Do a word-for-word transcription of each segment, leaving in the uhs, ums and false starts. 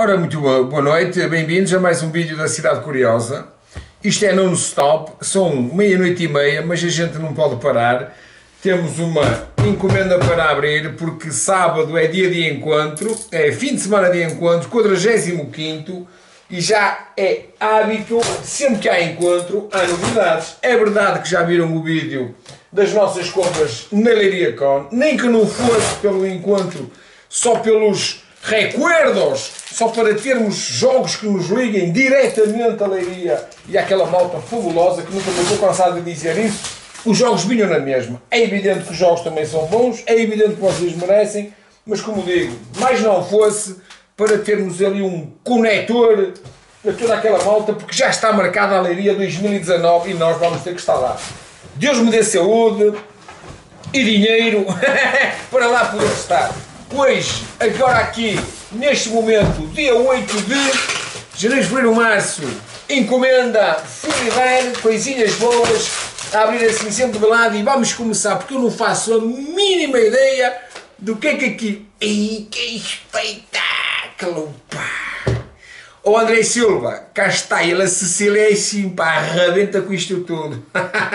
Ora, muito boa, boa noite, bem-vindos a mais um vídeo da Cidade Curiosa. Isto é non-stop, são meia-noite e meia, mas a gente não pode parar. Temos uma encomenda para abrir, porque sábado é dia de encontro, é fim de semana de encontro, quadragésimo quinto, e já é hábito, sempre que há encontro, há novidades. É verdade que já viram o vídeo das nossas compras na Leiria Con, nem que não fosse pelo encontro, só pelos recuerdos, só para termos jogos que nos liguem diretamente à Leiria e àquela malta fabulosa que nunca me estou cansado de dizer isso. Os jogos vinham na mesma. É evidente que os jogos também são bons, é evidente que vocês merecem, mas como digo, mais não fosse para termos ali um conector a toda aquela malta, porque já está marcada a Leiria dois mil e dezanove e nós vamos ter que estar lá. Deus me dê saúde e dinheiro para lá poder estar. Hoje, agora aqui, neste momento, dia oito de janeiro, fevereiro, março, encomenda, fidelidade, coisinhas boas, a abrir assim sempre de lado e vamos começar, porque eu não faço a mínima ideia do que é que aqui... Ei, que espetáculo, pá! Ô André Silva, cá está ele, a Cecília é assim, pá, arrebenta com isto tudo.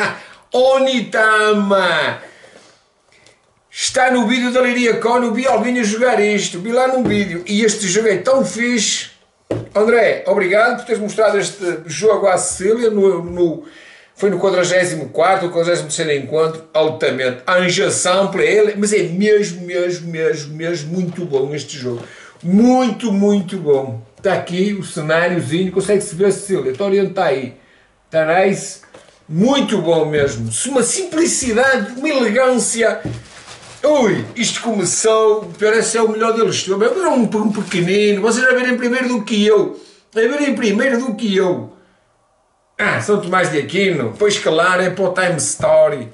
Onitama! Está no vídeo da Leiria Con, eu vi alguém a jogar isto, vi lá num vídeo, e este jogo é tão fixe. André, obrigado por teres mostrado este jogo à Cecília, no, no, foi no quadragésimo quarto ou quadragésimo terceiro encontro, altamente. Anja Sample, ele, mas é mesmo, mesmo, mesmo, mesmo muito bom este jogo. Muito, muito bom. Está aqui o cenáriozinho, consegue-se ver a Cecília, está orientada aí. Está nice? Muito bom mesmo. Uma simplicidade, uma elegância. Ui, isto começou, parece ser o melhor deles. Eu era um, um pequenino, vocês a verem primeiro do que eu. A verem primeiro do que eu. Ah, São Tomás de Aquino, pois claro, é para o Time Story.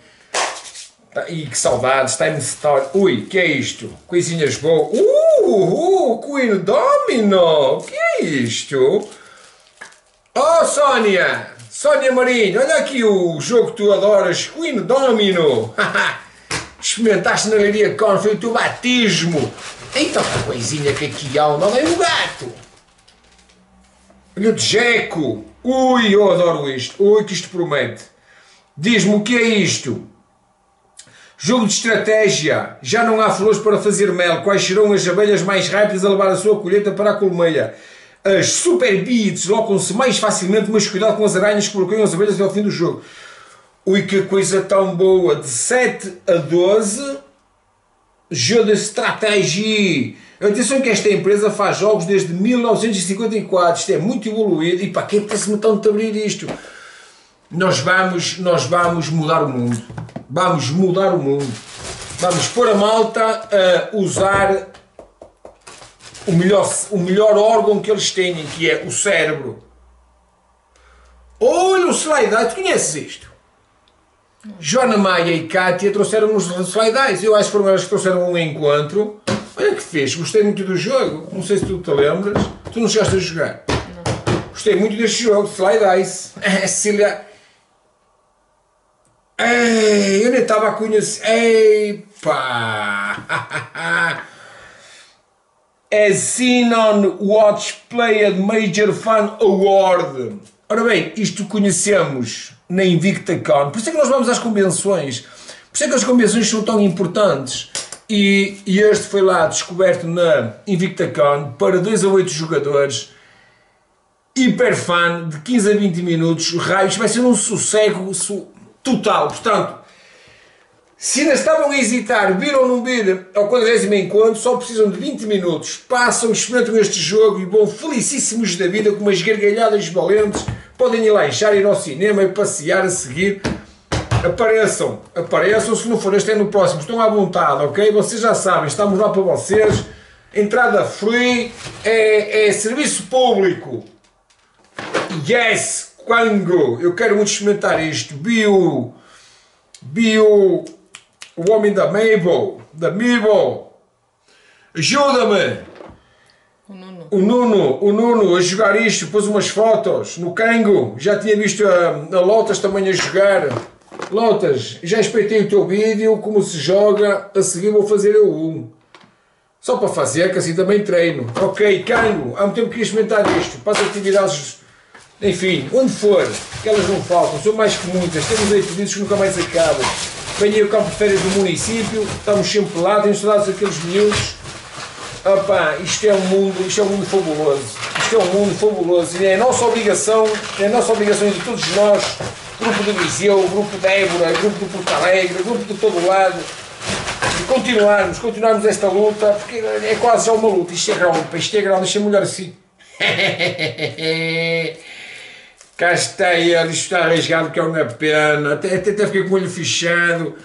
E que saudades, Time Story. Ui, que é isto? Coisinhas boas. Uh, uh, Queen Domino, que é isto? Oh, Sónia, Sónia Marinho, olha aqui o jogo que tu adoras, Queen Domino. Experimentaste na Leiria Con, foi o teu batismo. Então, a coisinha que aqui há, não é o gato. Olha o Jeco. Ui, eu adoro isto. Ui, que isto promete. Diz-me o que é isto. Jogo de estratégia. Já não há flores para fazer mel. Quais serão as abelhas mais rápidas a levar a sua colheita para a colmeia? As super bees deslocam-se mais facilmente, mas cuidado com as aranhas que bloqueiam as abelhas até ao fim do jogo. Ui, que coisa tão boa. De sete a doze. Jogo de estratégia. Atenção que esta empresa faz jogos desde mil novecentos e cinquenta e quatro. Isto é muito evoluído. E para quem parece-me tanto abrir isto? Nós vamos, nós vamos mudar o mundo. Vamos mudar o mundo. Vamos pôr a malta a usar o melhor, o melhor órgão que eles têm, que é o cérebro. Olha o slide. Tu conheces isto? Joana Maia e Kátia trouxeram uns slide-eyes. Eu acho que foram elas que trouxeram um encontro. Olha que fez, gostei muito do jogo. Não sei se tu te lembras. Tu não chegaste a jogar? Não. Gostei muito deste jogo, slide-eyes. É, Cecília. Ei, eu nem estava a conhecer. Ei, pá. É Xenon Watch Played Major Fan Award. Ora bem, isto conhecemos na Invicta Con, por isso é que nós vamos às convenções, por isso é que as convenções são tão importantes, e, e este foi lá descoberto na Invicta Con para dois a oito jogadores, hiper fan, de quinze a vinte minutos, raios, vai ser um sossego total. Portanto, se ainda estavam a hesitar, viram ou não vir ao quadragésimo encontro, só precisam de vinte minutos, passam, experimentam este jogo e vão felicíssimos da vida, com umas gargalhadas valentes. Podem ir lá enchar, ir ao cinema e passear a seguir. Apareçam, apareçam, se não for este é no próximo, estão à vontade, ok? Vocês já sabem, estamos lá para vocês. Entrada free, é, é serviço público. Yes, Quango, eu quero muito experimentar isto. Bio, bio, o homem da Mabel, da Mabel. Ajuda-me. O Nuno. O Nuno, o Nuno a jogar isto, pôs umas fotos no Cango, já tinha visto a, a Lotas também a jogar. Lotas, já espeitei o teu vídeo, como se joga, a seguir vou fazer eu um. Só para fazer, que assim também treino. Ok, Cango, há muito tempo que queria experimentar isto. Para as atividades, enfim, onde for, que elas não faltam, são mais que muitas. Temos aí pedidos que nunca mais acabam. Venho aí ao campo de férias do município, estamos sempre lá, temos saudades daqueles miúdos. Opa, isto é um mundo, isto é um mundo fabuloso. Isto é um mundo fabuloso e é a nossa obrigação, é a nossa obrigação de todos nós, grupo de Viseu, grupo de Évora, grupo do Porto Alegre, grupo de todo o lado, e continuarmos, continuarmos esta luta, porque é quase já uma luta. Isto é grande, isto é grande, deixa-me olhar assim. Cá está ele, isto está rasgado, que é uma pena, até, até, até fiquei com o olho fechado.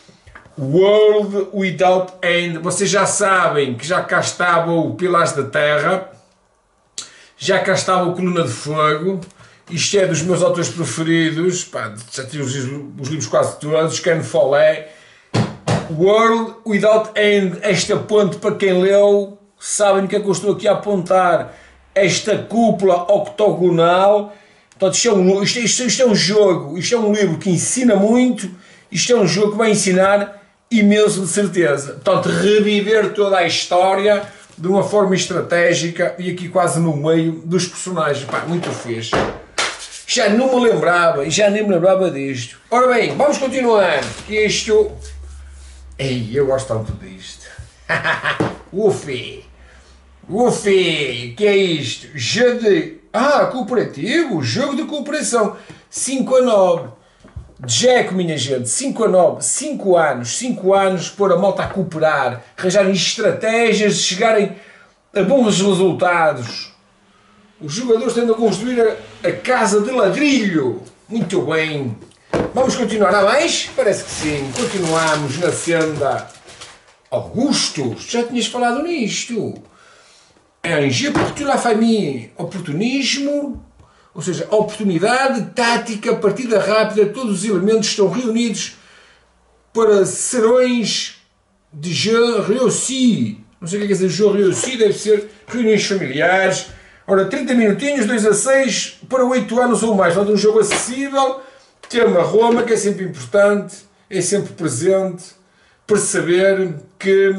World Without End, vocês já sabem que já cá estava o Pilares da Terra, já cá estava o Coluna de Fogo, isto é dos meus autores preferidos, pá, já tive os, os livros quase todos, Ken Follett. World Without End, esta ponte para quem leu, sabem o que é que eu estou aqui a apontar, esta cúpula octogonal. Portanto, isto é, um, isto, isto, isto é um jogo, isto é um livro que ensina muito, isto é um jogo que vai ensinar imenso de certeza. Portanto, reviver toda a história de uma forma estratégica e aqui quase no meio dos personagens. Pá, muito fixe. Já não me lembrava, já nem me lembrava disto. Ora bem, vamos continuar, que isto... Ei, eu gosto tanto disto. Ufi! Ufi! Que é isto? Jogo de... Ah, cooperativo, jogo de cooperação. cinco a nove. Jack, minha gente, cinco a nove, cinco anos, cinco anos, pôr a malta a cooperar, arranjarem estratégias de chegarem a bons resultados. Os jogadores tendem a construir a, a casa de ladrilho. Muito bem. Vamos continuar a mais? Parece que sim. Continuamos na senda. Augusto, já tinhas falado nisto. É um jeu pour toute la famille. Oportunismo, ou seja, oportunidade, tática, partida rápida, todos os elementos estão reunidos para serões de jeu réussi. Não sei o que é que é dizer jeu réussi, deve ser reuniões familiares. Ora, trinta minutinhos, dois a seis, para oito anos ou mais. Portanto, um jogo acessível, tema Roma, que é sempre importante, é sempre presente, perceber que,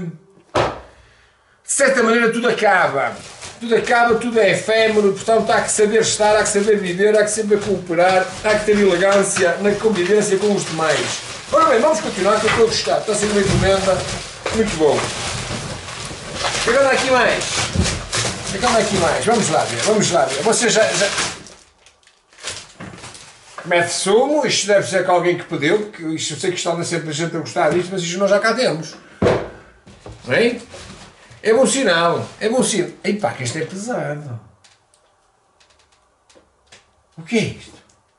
de certa maneira, tudo acaba. Tudo acaba, tudo é efêmero, portanto há que saber estar, há que saber viver, há que saber cooperar, há que ter elegância na convivência com os demais. Ora bem, vamos continuar, que eu estou a gostar, está a ser uma encomenda muito bom. Chegando aqui mais, chegando aqui mais, vamos lá ver, vamos lá ver. Vocês já... já... Mete sumo, isto deve ser com alguém que pediu, porque isto eu sei que está sempre a gente a gostar disto, mas isto nós já cá temos. Não é? É bom sinal, é bom sinal. Ei pá, que isto é pesado. O que é isto?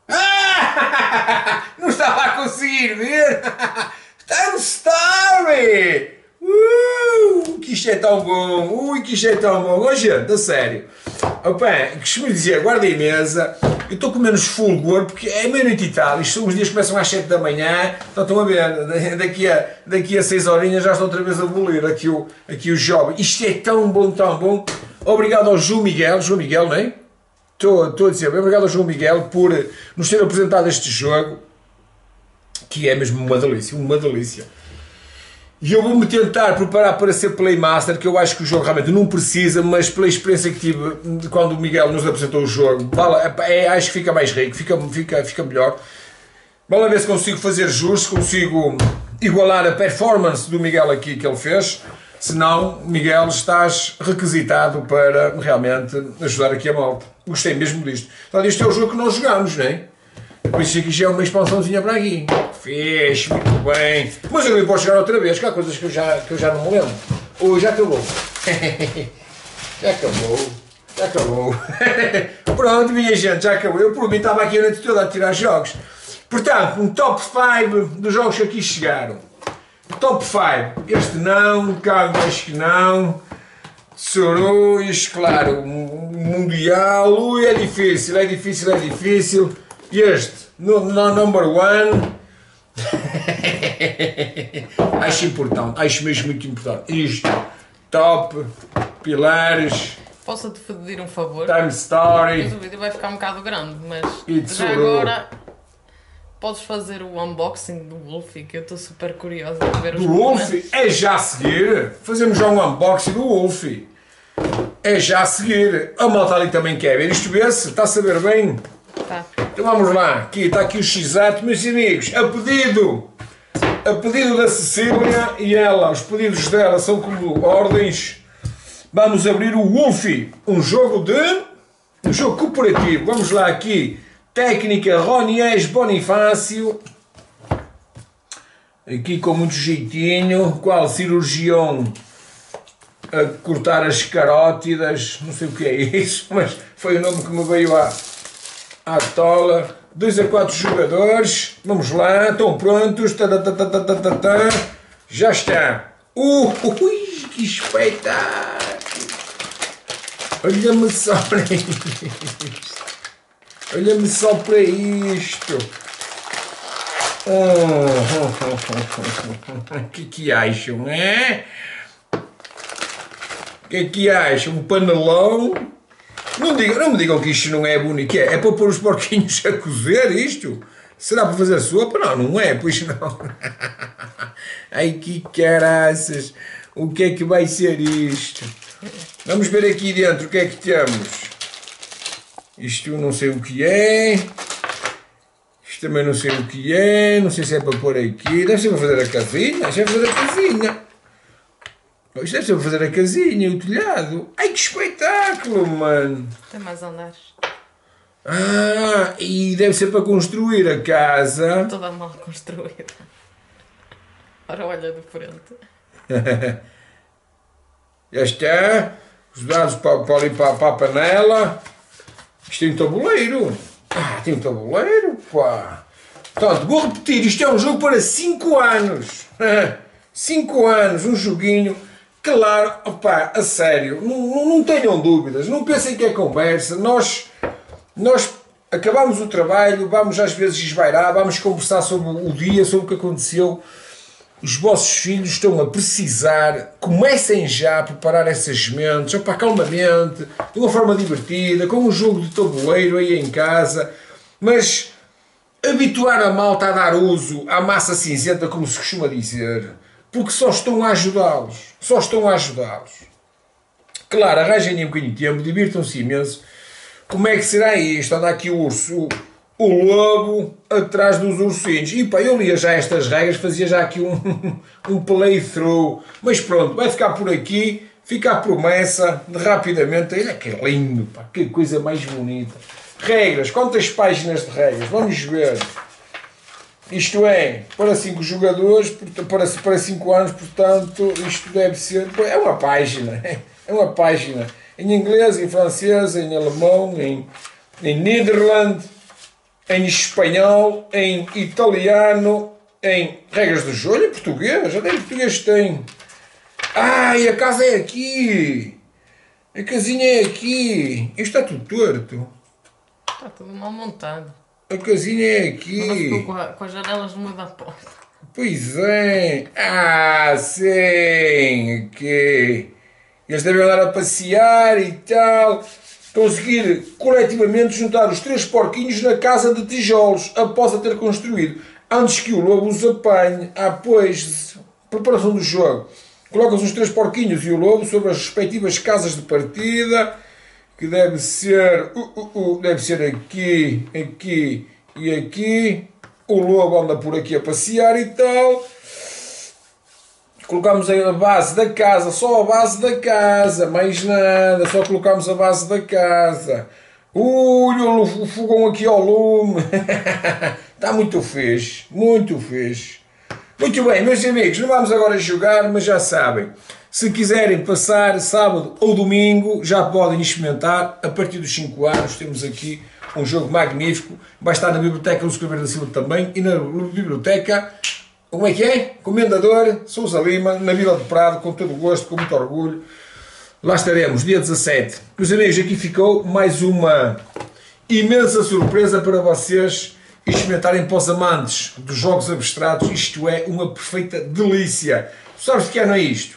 Ah! Não estava a conseguir ver! Time Story! Uh! Que isto é tão bom! Ui, que isto é tão bom! Oh, gente, a sério. Opa, costumo dizer, guarda em mesa. Eu estou com menos fulgor porque é meia-noite e tal. Isto são os dias que começam às sete da manhã. Então estão a ver, daqui a, daqui a seis horinhas já estou outra vez a abolir aqui o, aqui o jogo. Isto é tão bom, tão bom. Obrigado ao João Miguel, João Miguel, não é? Estou, estou a dizer, obrigado ao João Miguel por nos ter apresentado este jogo, que é mesmo uma delícia, uma delícia. E eu vou-me tentar preparar para ser Playmaster, que eu acho que o jogo realmente não precisa, mas pela experiência que tive quando o Miguel nos apresentou o jogo, é, acho que fica mais rico, fica, fica, fica melhor. Vamos ver se consigo fazer jus, se consigo igualar a performance do Miguel aqui que ele fez. Se não, Miguel, estás requisitado para realmente ajudar aqui a malta. Gostei mesmo disto. Então, este é o jogo que nós jogamos, não é? Por isso aqui já é uma expansãozinha para aqui. Fez, muito bem. Mas eu não posso jogar outra vez, que há coisas que eu já, que eu já não me lembro. Ou já acabou. Já acabou. Já acabou. Pronto, minha gente, já acabou. Eu por mim estava aqui a noite toda a tirar jogos. Portanto, um top cinco dos jogos que aqui chegaram. Top cinco. Este não, Cago acho que não. Sorões, claro, Mundial. Ui, é difícil, é difícil, é difícil. Este, no, no number one. Acho importante, acho mesmo muito importante. Isto, top, pilares. Posso-te pedir um favor? Time Story. Mas o vídeo vai ficar um bocado grande, mas It's já so agora podes fazer o unboxing do Wolfie, que eu estou super curiosa a ver os Do Wolfie? É já a seguir. Fazemos já um unboxing do Wolfie. É já a seguir. A malta ali também quer ver. Isto vê-se? Está a saber bem? Tá. Então vamos lá. Aqui está aqui o X-Ato, meus amigos. A pedido. A pedido da Cecília e ela. Os pedidos dela são como ordens. Vamos abrir o Wolfie. Um jogo de... Um jogo cooperativo. Vamos lá aqui. Técnica Roniés Bonifácio. Aqui com muito jeitinho. Qual cirurgião a cortar as carótidas. Não sei o que é isso, mas foi o nome que me veio à, à tola. dois a quatro jogadores. Vamos lá. Estão prontos. Tá, tá, tá, tá, tá, tá, tá. Já está. Uh, ui, que espetáculo. Olha-me só para isto. Olha-me só para isto. O que que acham, é? O que é que acham? Um panelão? Não, digam, não me digam que isto não é bonito. É, é para pôr os porquinhos a cozer isto? Será para fazer sopa? Não, não é, pois não. Ai, que caraças. O que é que vai ser isto? Vamos ver aqui dentro o que é que temos. Isto não sei o que é. Isto também não sei o que é. Não sei se é para pôr aqui. Deve ser para fazer a casinha. Deve ser para fazer a casinha. Isto deve ser para fazer a casinha, o telhado. Ai, que espetáculo, mano. Tem mais andares. Ah, e deve ser para construir a casa. Toda mal construída. Ora, olha de frente. Já está. Os dados para, para ali para, para a panela. Isto tem um tabuleiro. Ah, tem um tabuleiro, pá. Portanto, vou repetir. Isto é um jogo para cinco anos. cinco anos, um joguinho. Claro, opá, a sério. Não, não, não tenham dúvidas. Não pensem que é conversa. Nós, nós acabamos o trabalho, vamos às vezes esbairar, vamos conversar sobre o dia, sobre o que aconteceu. Os vossos filhos estão a precisar, comecem já a preparar essas mentes, opa, calmamente, de uma forma divertida, com um jogo de tabuleiro aí em casa, mas habituar a malta a dar uso à massa cinzenta, como se costuma dizer, porque só estão a ajudá-los, só estão a ajudá-los. Claro, arranjem um bocadinho de tempo, divirtam-se imenso. Como é que será isto? Anda aqui o urso... O lobo atrás dos ursinhos. E pá, eu lia já estas regras, fazia já aqui um, um playthrough. Mas pronto, vai ficar por aqui. Fica a promessa de rapidamente. Olha que lindo, pá, que coisa mais bonita. Regras, quantas páginas de regras? Vamos ver. Isto é, para cinco jogadores, para, para cinco anos, portanto, isto deve ser. É uma página. É uma página. Em inglês, em francês, em alemão, em, em Nederland. Em espanhol, em italiano, em regras do jogo, em português, até em português tem. Ai, a casa é aqui, a casinha é aqui, isto está tudo torto. Está tudo mal montado. A casinha é aqui. Ficou com, a, com as janelas no meio da porta. Pois é, ah, sim, aqui. Eles devem andar a passear e tal. Conseguir coletivamente juntar os três porquinhos na casa de tijolos, após a ter construído, antes que o lobo os apanhe. Ah, pois, preparação do jogo. Colocam-se os três porquinhos e o lobo sobre as respectivas casas de partida, que deve ser, uh, uh, uh, deve ser aqui, aqui e aqui. O lobo anda por aqui a passear e tal. Colocamos a base da casa, só a base da casa, mais nada, só colocamos a base da casa. Ui, o fogão aqui ao lume. Está muito fixe, muito fixe. Muito bem, meus amigos, não vamos agora jogar, mas já sabem. Se quiserem passar sábado ou domingo, já podem experimentar. A partir dos cinco anos temos aqui um jogo magnífico. Vai estar na biblioteca Lúcio Caveira da Silva também e na biblioteca... Como é que é? Comendador Sousa Lima, na Vila do Prado, com todo o gosto, com muito orgulho. Lá estaremos, dia dezassete. Meus amigos, aqui ficou mais uma imensa surpresa para vocês experimentarem para os amantes dos jogos abstratos. Isto é uma perfeita delícia. Sabes de que ano é isto?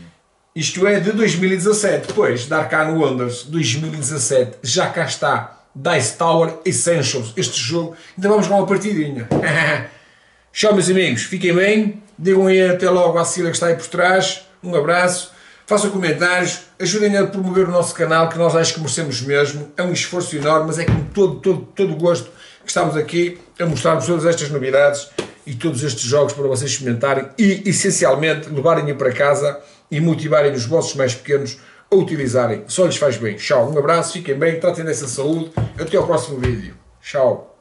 Isto é de dois mil e dezassete, pois, Dark Arcane Wonders dois mil e dezassete. Já cá está. Dice Tower Essentials. Este jogo, ainda vamos jogar uma partidinha. Tchau, meus amigos, fiquem bem, digam aí até logo à Cília que está aí por trás, um abraço, façam comentários, ajudem a promover o nosso canal, que nós acho que merecemos mesmo, é um esforço enorme, mas é com todo, todo, todo o gosto que estamos aqui a mostrar-vos todas estas novidades e todos estes jogos para vocês experimentarem e, essencialmente, levarem-a para casa e motivarem os vossos mais pequenos a utilizarem. Só lhes faz bem. Tchau, um abraço, fiquem bem, tratem dessa saúde, até ao próximo vídeo. Tchau.